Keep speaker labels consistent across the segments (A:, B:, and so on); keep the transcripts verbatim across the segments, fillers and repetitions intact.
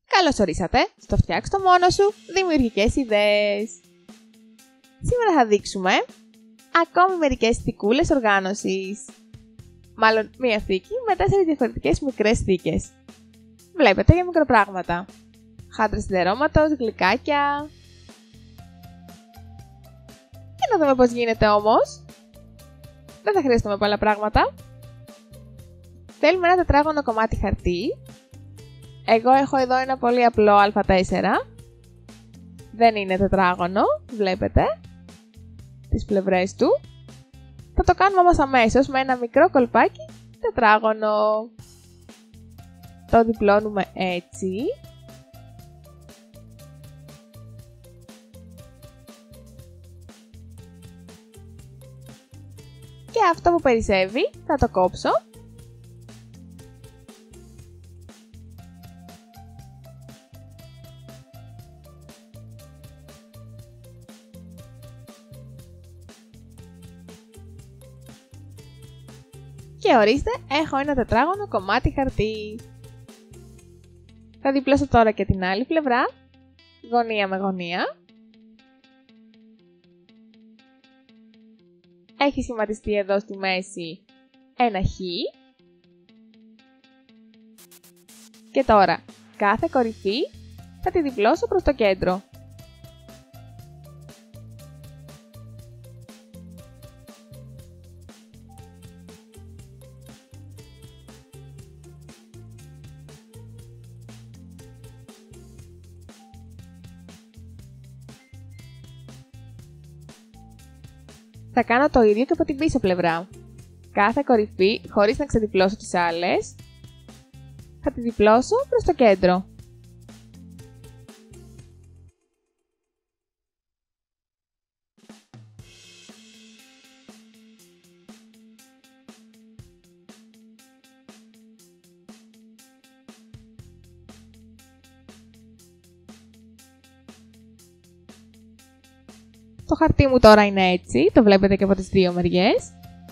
A: Καλώς ορίσατε στο Φτιάξ' το μόνο σου δημιουργικές ιδέες. Σήμερα θα δείξουμε ακόμη μερικές θικούλες οργάνωσης. Μάλλον μία θήκη με τέσσερις διαφορετικές μικρές θήκες. Βλέπετε για μικροπράγματα. Χάντρες σιδερώματος, γλυκάκια. Και να δούμε πώς γίνεται όμως. Δεν θα χρειαστούμε πολλά πράγματα. Θέλουμε ένα τετράγωνο κομμάτι χαρτί. Εγώ έχω εδώ ένα πολύ απλό α τέσσερα. Δεν είναι τετράγωνο, βλέπετε τις πλευρές του. Θα το κάνουμε όμως αμέσως με ένα μικρό κολπάκι τετράγωνο. Το διπλώνουμε έτσι. Και αυτό που περισσεύει θα το κόψω. Και ορίστε, έχω ένα τετράγωνο κομμάτι χαρτί. Θα διπλώσω τώρα και την άλλη πλευρά, γωνία με γωνία. Έχει σχηματιστεί εδώ στη μέση ένα χ. Και τώρα, κάθε κορυφή θα τη διπλώσω προς το κέντρο. Θα κάνω το ίδιο και από την πίσω πλευρά. Κάθε κορυφή, χωρίς να ξεδιπλώσω τις άλλες, θα τη διπλώσω προς το κέντρο. Το χαρτί μου τώρα είναι έτσι, το βλέπετε και από τις δύο μεριές.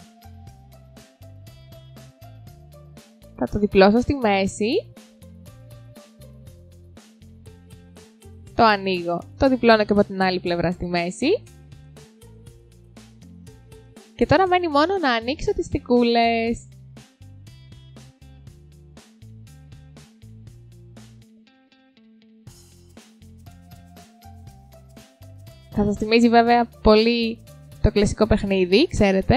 A: Θα το διπλώσω στη μέση. Το ανοίγω, το διπλώνω και από την άλλη πλευρά στη μέση. Και τώρα μένει μόνο να ανοίξω τις θικούλες. Θα σας θυμίζει βέβαια πολύ το κλασικό παιχνίδι, ξέρετε.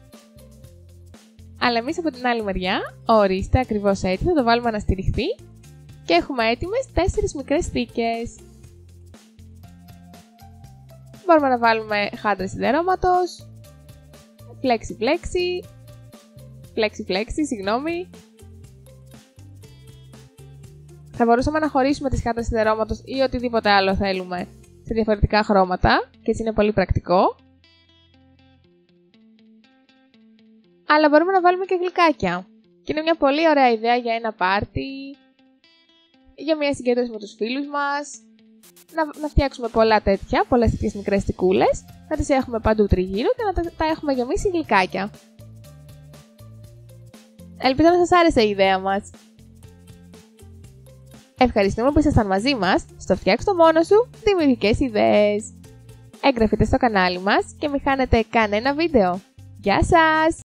A: Αλλά εμείς από την άλλη μεριά, ορίστε ακριβώς έτσι, θα το βάλουμε να στηριχθεί και έχουμε έτοιμες τέσσερις μικρές θήκες. Μπορούμε να βάλουμε χάντρες σιδερώματος, φλέξι φλέξι, φλέξι φλέξι, συγγνώμη. Θα μπορούσαμε να χωρίσουμε τις χάντρες σιδερώματος ή οτιδήποτε άλλο θέλουμε σε διαφορετικά χρώματα και έτσι είναι πολύ πρακτικό. Αλλά μπορούμε να βάλουμε και γλυκάκια. Και είναι μια πολύ ωραία ιδέα για ένα πάρτι, για μια συγκέντρωση με τους φίλους μας, να, να φτιάξουμε πολλά τέτοια, πολλές τέτοιες μικρές θικούλες, να τις έχουμε παντού τριγύρω και να τα, τα έχουμε γεμίσει γλυκάκια. Ελπίζω να σας άρεσε η ιδέα μας. Ευχαριστούμε που ήσασταν μαζί μας στο Φτιάξ' το μόνο σου δημιουργικές ιδέες. Εγγραφείτε στο κανάλι μας και μην χάνετε κανένα βίντεο. Γεια σας!